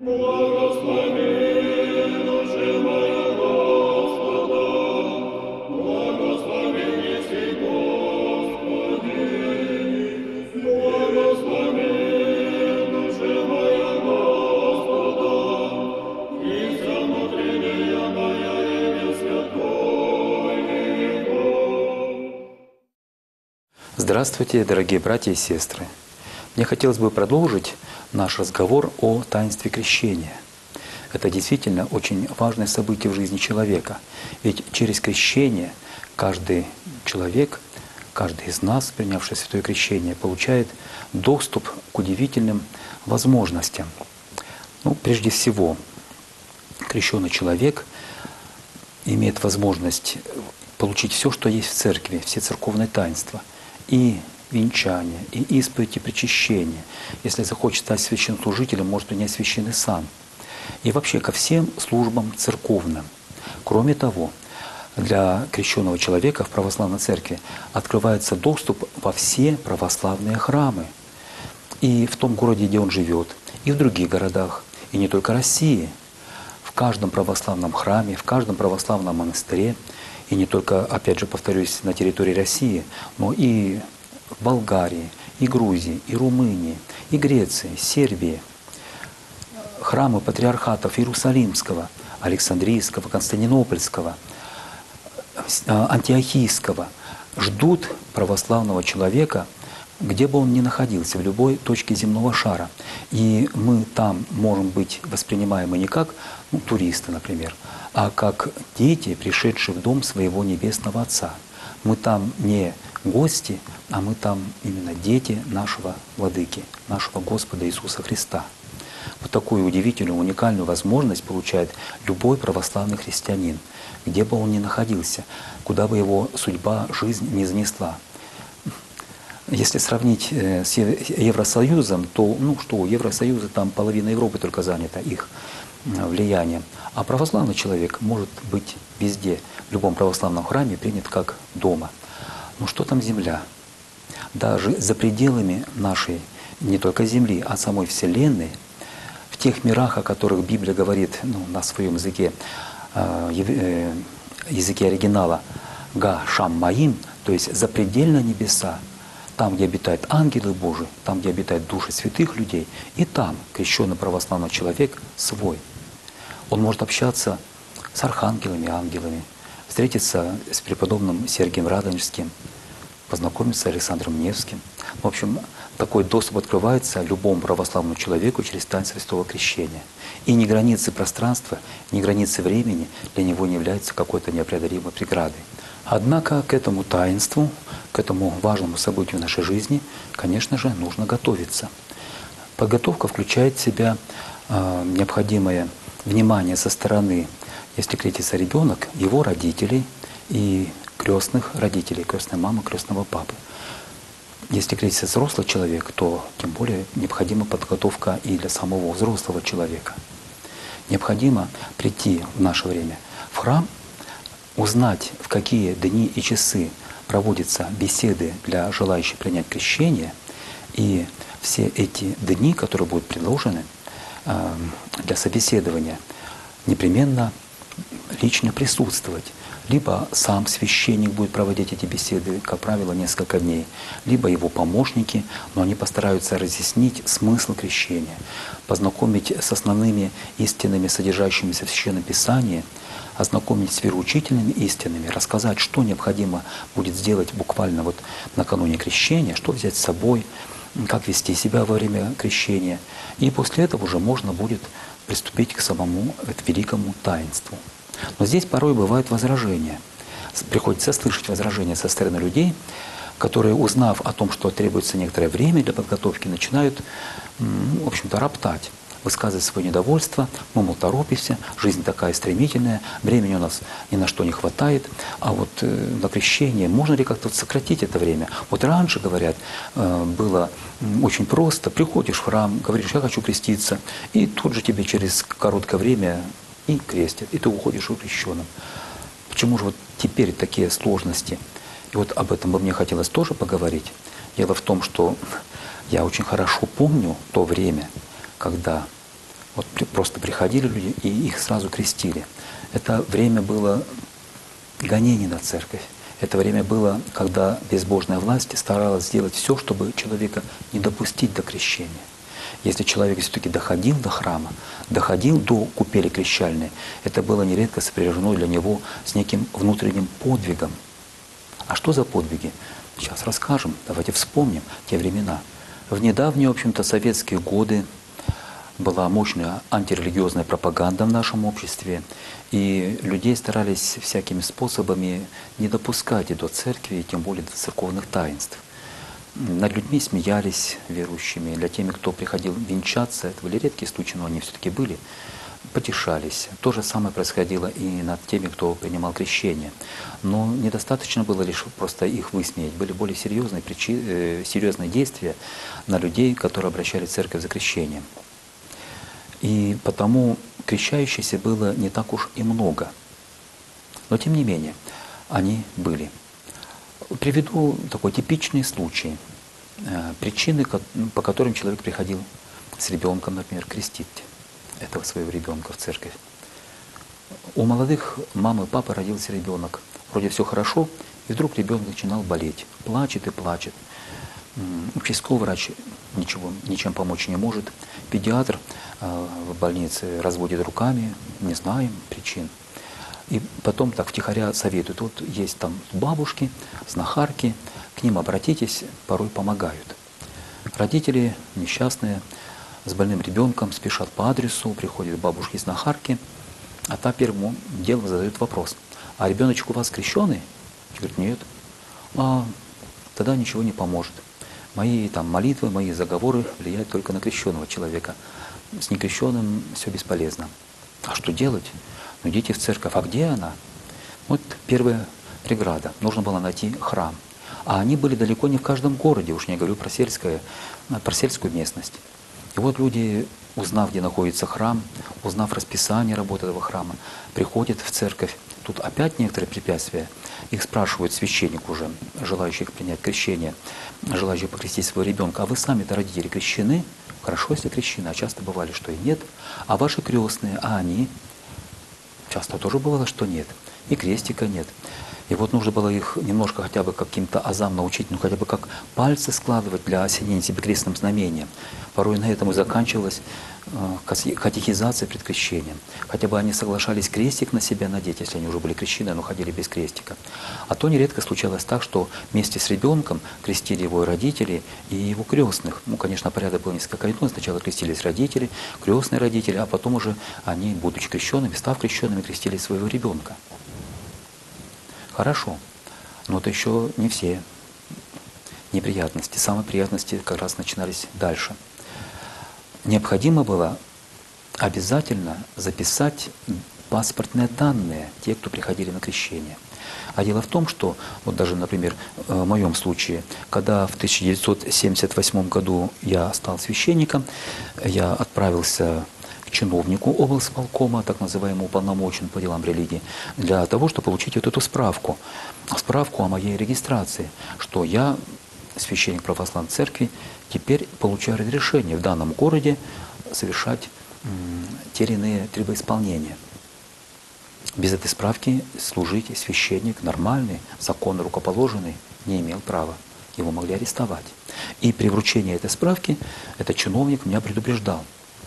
Здравствуйте, дорогие братья и сестры! Мне хотелось бы продолжить наш разговор о таинстве крещения. Это действительно очень важное событие в жизни человека. Ведь через крещение каждый человек, каждый из нас, принявший святое крещение, получает доступ к удивительным возможностям. Прежде всего, крещенный человек имеет возможность получить все, что есть в церкви, все церковные таинства. И венчание, и исповедь, и причащение. Если захочет стать священнослужителем, может принять священный сан. И вообще ко всем службам церковным. Кроме того, для крещенного человека в православной церкви открывается доступ во все православные храмы. И в том городе, где он живет, и в других городах, и не только России. В каждом православном храме, в каждом православном монастыре, и не только, опять же, повторюсь, на территории России, но и в Болгарии, и Грузии, и Румынии, и Греции, Сербии. Храмы патриархатов Иерусалимского, Александрийского, Константинопольского, Антиохийского ждут православного человека, где бы он ни находился, в любой точке земного шара. И мы там можем быть воспринимаемы не как туристы, например, а как дети, пришедшие в дом своего Небесного Отца. Мы там не гости, а мы там именно дети нашего Владыки, нашего Господа Иисуса Христа. Вот такую удивительную, уникальную возможность получает любой православный христианин, где бы он ни находился, куда бы его судьба, жизнь не занесла. Если сравнить с Евросоюзом, то, у Евросоюза там половина Европы только занята их влиянием. А православный человек может быть везде, в любом православном храме принят как дома. Что там земля? Даже за пределами нашей, не только земли, а самой Вселенной, в тех мирах, о которых Библия говорит на своем языке, языке оригинала, «Га Шам Маим», то есть запредельно небеса, там, где обитают ангелы Божии, там, где обитают души святых людей, и там крещенный православный человек свой. Он может общаться с архангелами, ангелами, встретиться с преподобным Сергием Радонежским, познакомиться с Александром Невским. В общем, такой доступ открывается любому православному человеку через таинство святого крещения. И ни границы пространства, ни границы времени для него не являются какой-то непреодолимой преградой. Однако к этому таинству, к этому важному событию нашей жизни, конечно же, нужно готовиться. Подготовка включает в себя необходимое внимание со стороны, если крестится ребенок, его родителей и крестных родителей, крестной мамы, крестного папы. Если крестится взрослый человек, то тем более необходима подготовка и для самого взрослого человека. Необходимо прийти в наше время в храм, узнать, в какие дни и часы проводятся беседы для желающих принять крещение, и все эти дни, которые будут предложены для собеседования, непременно лично присутствовать. Либо сам священник будет проводить эти беседы, как правило, несколько дней, либо его помощники, но они постараются разъяснить смысл крещения, познакомить с основными истинами, содержащимися в Священном Писании, ознакомить с вероучительными истинами, рассказать, что необходимо будет сделать буквально накануне крещения, что взять с собой, как вести себя во время крещения. И после этого уже можно будет приступить к самому великому таинству. Но здесь порой бывают возражения. Приходится слышать возражения со стороны людей, которые, узнав о том, что требуется некоторое время для подготовки, начинают, в общем-то, роптать, высказывать свое недовольство. Мы, мол, торопимся, жизнь такая стремительная, времени у нас ни на что не хватает. А на крещение можно ли как-то сократить это время? Раньше, говорят, было очень просто. Приходишь в храм, говоришь, я хочу креститься, и тут же тебе через короткое время и крестят, и ты уходишь крещенным. Почему же теперь такие сложности? И об этом бы мне хотелось тоже поговорить. Дело в том, что я очень хорошо помню то время, когда Вот просто приходили люди, и их сразу крестили. Это время было гонений на церковь. Это время было, когда безбожная власть старалась сделать все, чтобы человека не допустить до крещения. Если человек все-таки доходил до храма, доходил до купели крещальной, это было нередко сопряжено для него с неким внутренним подвигом. А что за подвиги? Сейчас расскажем, давайте вспомним те времена. В недавние, в общем-то, советские годы была мощная антирелигиозная пропаганда в нашем обществе, и людей старались всякими способами не допускать до церкви, и тем более до церковных таинств. Над людьми смеялись верующими, для теми, кто приходил венчаться, это были редкие случаи, но они все-таки были, потешались. То же самое происходило и над теми, кто принимал крещение. Но недостаточно было лишь просто их высмеять. Были более серьезные действия на людей, которые обращали в церковь за крещением. И потому крещающихся было не так уж и много. Но тем не менее, они были. Приведу такой типичный случай. Причины, по которым человек приходил с ребенком, например, крестить этого своего ребенка в церковь. У молодых мамы и папы родился ребенок. Вроде все хорошо, и вдруг ребенок начинал болеть. Плачет и плачет. Участковый врач ничем помочь не может. Педиатр в больнице разводит руками, не знаем причин. И потом так втихаря советуют. Вот есть там бабушки, знахарки, к ним обратитесь, порой помогают. Родители несчастные, с больным ребенком спешат по адресу, приходят бабушки-знахарки, а та первым делом задает вопрос: а ребеночек у вас крещеный? Говорит: нет. Тогда ничего не поможет. Мои там молитвы, мои заговоры влияют только на крещенного человека. С некрещенным все бесполезно. А что делать? Ну, идите в церковь. А где она? Вот первая преграда. Нужно было найти храм. А они были далеко не в каждом городе, уж не говорю про сельскую местность. И вот люди, узнав, где находится храм, узнав расписание работы этого храма, приходят в церковь. Тут опять некоторые препятствия. Их спрашивают священник уже, желающих принять крещение, желающих покрестить своего ребенка: а вы сами-то, родители, крещены? Хорошо, если крещены, а часто бывали, что и нет. А ваши крестные, а они? Часто тоже бывало, что нет. И крестика нет. И вот нужно было их немножко хотя бы каким-то азам научить, ну хотя бы как пальцы складывать для осенения себе крестным знамением. Порой на этом и заканчивалась катехизация пред крещением. Хотя бы они соглашались крестик на себя надеть, если они уже были крещены, но ходили без крестика. А то нередко случалось так, что вместе с ребенком крестили его и родители, и его крестных. Ну, конечно, порядок был несколько иной. Сначала крестились родители, крестные родители, а потом уже они, будучи крещенными, став крещенными, крестили своего ребенка. Хорошо, но это еще не все неприятности. Самые приятности как раз начинались дальше. Необходимо было обязательно записать паспортные данные те, кто приходили на крещение. А дело в том, что, вот даже, например, в моем случае, когда в 1978 году я стал священником, я отправился к чиновнику облсполкома, так называемому уполномоченному по делам религии, для того, чтобы получить вот эту справку о моей регистрации, что я, священник православной церкви, теперь получаю разрешение в данном городе совершать те или иные требоисполнения. Без этой справки служить священник нормальный, законно рукоположенный не имел права. Его могли арестовать. И при вручении этой справки этот чиновник меня предупреждал: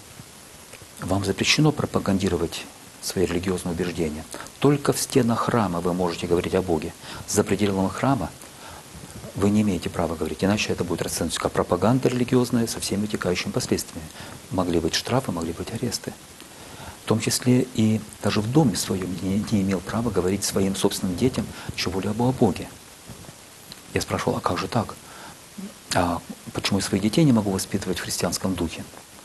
вам запрещено пропагандировать свои религиозные убеждения. Только в стенах храма вы можете говорить о Боге. За пределами храма вы не имеете права говорить, иначе это будет расцениваться как пропаганда религиозная со всеми вытекающими последствиями. Могли быть штрафы, могли быть аресты. В том числе и даже в доме своем не имел права говорить своим собственным детям чего-либо о Боге. Я спрашивал: а как же так? А почему я своих детей не могу воспитывать в христианском духе?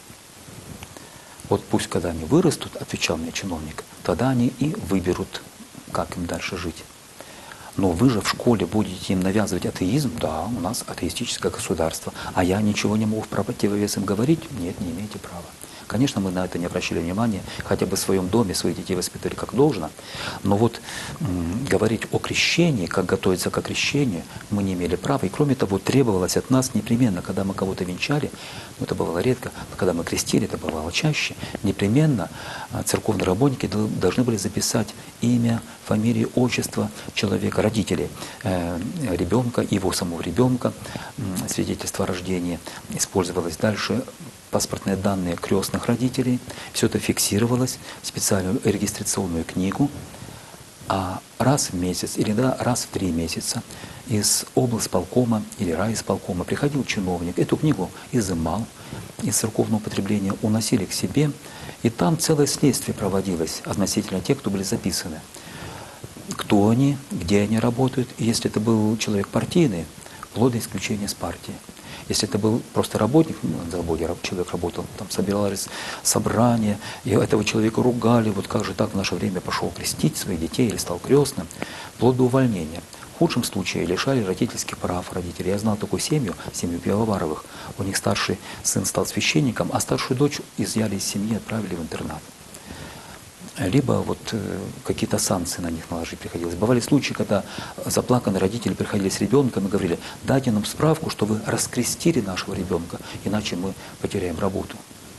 Вот пусть, когда они вырастут, отвечал мне чиновник, тогда они и выберут, как им дальше жить. Но вы же в школе будете им навязывать атеизм? Да, у нас атеистическое государство. А я ничего не могу в противовес им говорить? Нет, не имеете права. Конечно, мы на это не обращали внимания, хотя бы в своем доме своих детей воспитывали как должно, но вот говорить о крещении, как готовиться к крещению, мы не имели права. И кроме того, требовалось от нас непременно, когда мы кого-то венчали, ну, это бывало редко, когда мы крестили, это бывало чаще, непременно церковные работники должны были записать имя, фамилию, отчество человека, родителей ребенка, его самого ребенка, свидетельство о рождении. Использовалось дальше паспортные данные крестных родителей. Все это фиксировалось в специальную регистрационную книгу. А раз в месяц или раз в 3 месяца из облсполкома или райисполкома приходил чиновник, эту книгу изымал из церковного употребления, уносили к себе, и там целое следствие проводилось относительно тех, кто были записаны. Кто они, где они работают, и если это был человек партийный, вплоть до исключения с партии. Если это был просто работник на заводе, человек работал, там собирались собрания, и этого человека ругали, вот как же так в наше время пошел крестить своих детей или стал крестным, вплоть до увольнения. В худшем случае лишали родительских прав родителей. Я знал такую семью Пивоваровых. У них старший сын стал священником, а старшую дочь изъяли из семьи и отправили в интернат. Либо вот какие-то санкции на них наложить приходилось. Бывали случаи, когда заплаканные родители приходили с ребенком и говорили: дайте нам справку, что вы раскрестили нашего ребенка, иначе мы потеряем работу.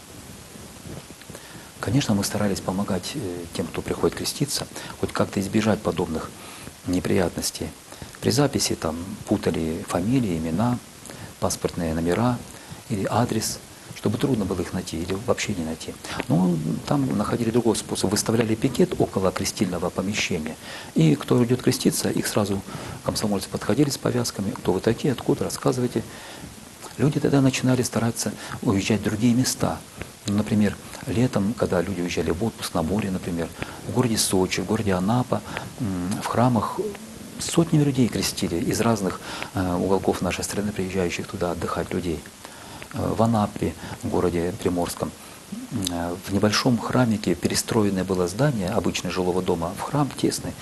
Конечно, мы старались помогать тем, кто приходит креститься, хоть как-то избежать подобных неприятностей. При записи там путали фамилии, имена, паспортные номера или адрес, чтобы трудно было их найти или вообще не найти. Но там находили другой способ. Выставляли пикет около крестильного помещения. И кто идет креститься, их сразу комсомольцы подходили с повязками. Кто вы такие, откуда, рассказывайте. Люди тогда начинали стараться уезжать в другие места. Например, летом, когда люди уезжали в отпуск, на море, например, в городе Сочи, в городе Анапа, в храмах сотнями людей крестили из разных уголков нашей страны, приезжающих туда отдыхать людей. В Анапе, в городе Приморском, в небольшом храмике перестроенное было здание обычного жилого дома в храм тесный.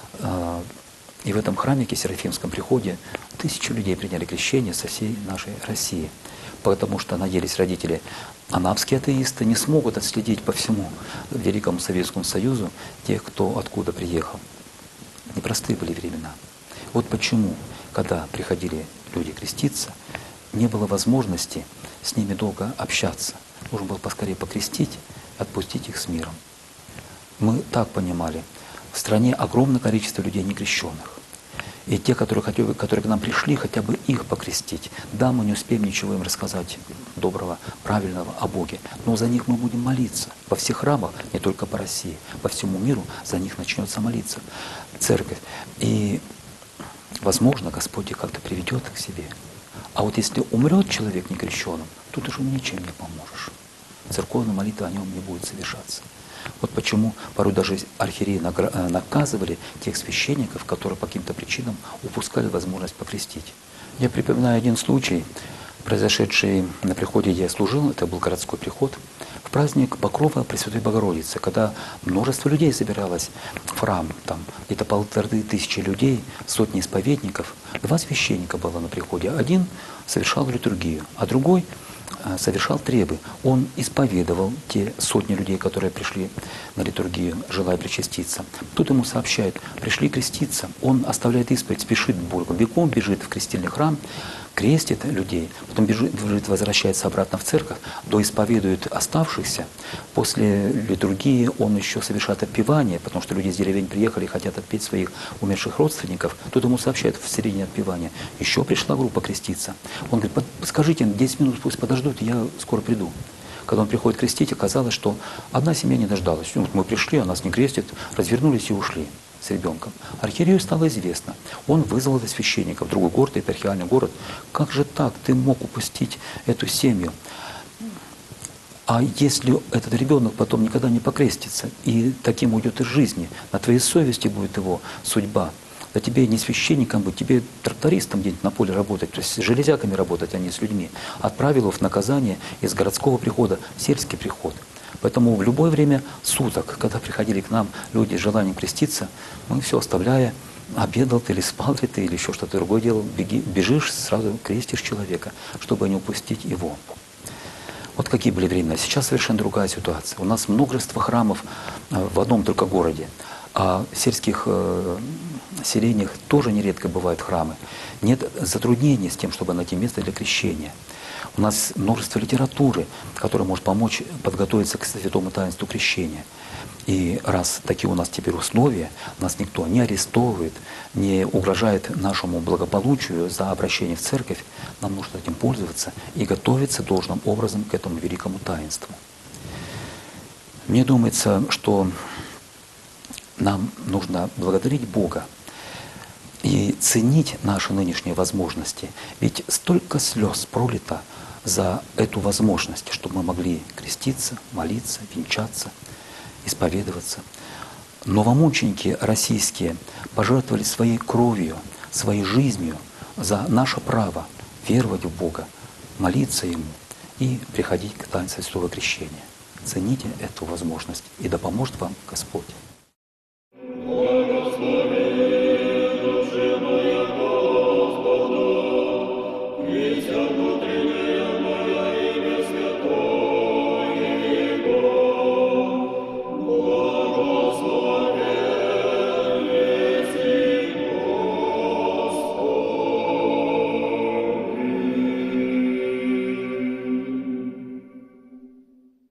И в этом храмике, Серафимском приходе, 1000 людей приняли крещение со всей нашей России. Потому что надеялись родители, анапские атеисты не смогут отследить по всему Великому Советскому Союзу тех, кто откуда приехал. Непростые были времена. Вот почему, когда приходили люди креститься, не было возможности с ними долго общаться. Нужно было поскорее покрестить, отпустить их с миром. Мы так понимали, в стране огромное количество людей некрещенных. И те, которые к нам пришли, хотя бы их покрестить. Да, мы не успеем ничего им рассказать доброго, правильного о Боге, но за них мы будем молиться. Во всех храмах, не только по России, по всему миру за них начнется молиться церковь. И, возможно, Господь их как-то приведет к себе. А вот если умрет человек некрещенным, тут уже ничем не поможешь. Церковная молитва о нем не будет совершаться. Вот почему порой даже архиереи наказывали тех священников, которые по каким-то причинам упускали возможность покрестить. Я припоминаю один случай, произошедший на приходе, где я служил, это был городской приход, в праздник Покрова Пресвятой Богородицы, когда множество людей собиралось в храм, там где-то 1500 людей, сотни исповедников. 2 священника было на приходе. Один совершал литургию, а другой совершал требы. Он исповедовал те сотни людей, которые пришли на литургию, желая причаститься. Тут ему сообщают: пришли креститься. Он оставляет исповедь, спешит к Богу, бегом бежит в крестильный храм, крестит людей, потом бежит, возвращается обратно в церковь, доисповедует оставшихся. После литургии он еще совершает отпевание, потому что люди из деревень приехали и хотят отпеть своих умерших родственников. Тут ему сообщают в середине отпевания: еще пришла группа креститься. Он говорит: скажите, 10 минут пусть подождут, я скоро приду. Когда он приходит крестить, оказалось, что одна семья не дождалась. Вот мы пришли, а нас не крестят, развернулись и ушли с ребенком. Архиерею стало известно. Он вызвал это священника в другой город, епархиальный город. Как же так? Ты мог упустить эту семью? А если этот ребенок потом никогда не покрестится и таким уйдет из жизни, на твоей совести будет его судьба, да тебе не священником быть, тебе трактористом где-нибудь на поле работать, то есть с железяками работать, а не с людьми. Отправил его в наказание из городского прихода в сельский приход. Поэтому в любое время суток, когда приходили к нам люди с желанием креститься, мы все оставляя, обедал ты или спал ли ты, или еще что-то другое делал, бежишь, сразу крестишь человека, чтобы не упустить его. Вот какие были времена. Сейчас совершенно другая ситуация. У нас множество храмов в одном только городе. А в сельских селениях тоже нередко бывают храмы. Нет затруднений с тем, чтобы найти место для крещения. У нас множество литературы, которая может помочь подготовиться к святому таинству крещения. И раз такие у нас теперь условия, нас никто не арестовывает, не угрожает нашему благополучию за обращение в церковь, нам нужно этим пользоваться и готовиться должным образом к этому великому таинству. Мне думается, что нам нужно благодарить Бога и ценить наши нынешние возможности. Ведь столько слез пролито за эту возможность, чтобы мы могли креститься, молиться, венчаться, исповедоваться. Новомученики российские пожертвовали своей кровью, своей жизнью за наше право веровать в Бога, молиться Ему и приходить к таинству Святого Крещения. Цените эту возможность, и да поможет вам Господь.